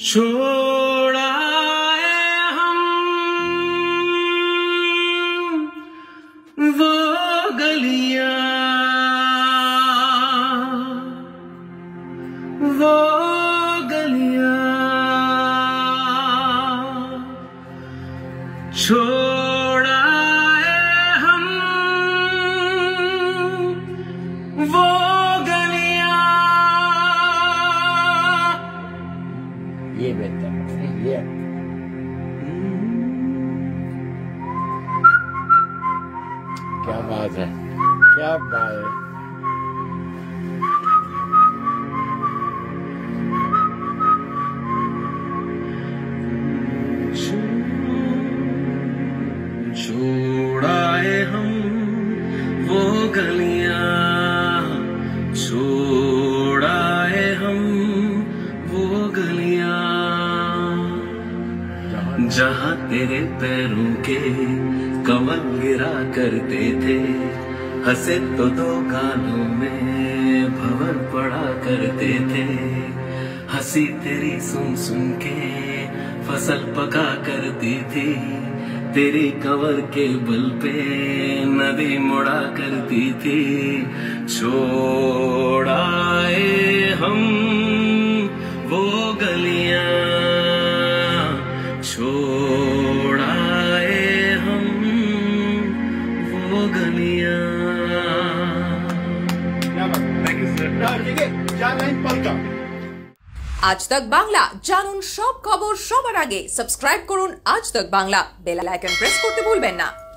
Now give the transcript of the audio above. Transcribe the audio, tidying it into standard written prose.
छोड़ाए हम वो गलियां, वो गलियां, छोड़ाए हम वो गलियां। ये बेहतर है, ये क्या बात है, क्या बात है। छोड़ाए हम वो गलियां, छोड़ाए हम वो गलियां, जहां तेरे पैरों के कमल गिरा करते थे। हंसे तो दो गालों में भंवर पड़ा करते थे। हंसी तेरी सुन सुन के फसल पका करती थी। तेरी कमर के बल पे नदी मुड़ा करती थी। छोड़ाए हम वो गलियां, छोड़ाए हम वो गलियां। আজ তাক বাংলা জানুন সব খবর সবার আগে সাবস্ক্রাইব করুন আজ তাক বাংলা, বেল আইকন প্রেস করতে ভুলবেন না।